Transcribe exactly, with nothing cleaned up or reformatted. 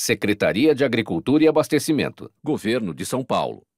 Secretaria de Agricultura e Abastecimento, Governo de São Paulo.